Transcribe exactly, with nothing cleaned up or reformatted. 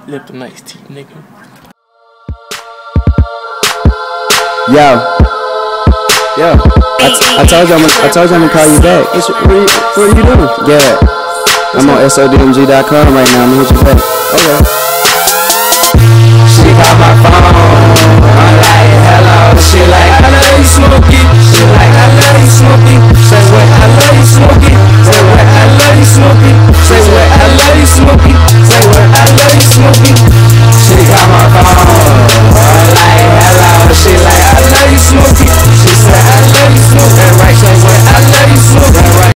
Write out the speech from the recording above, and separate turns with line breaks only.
Lipton Tea, nigga.
Yo, yo, I, t I told you I'm gonna, I told you I'm gonna call you back. What's, what, are you, what are you doing? Yeah, I'm on S O D M G dot com right now. I'm gonna hit you back. Okay. She got my phone. I'm like, hello. She like, I love you, Smokey. She like, I love you, Smokey. Say what? I love you, Smokey. Say what? I love you, Smokey. Say what? I love you, Smokey.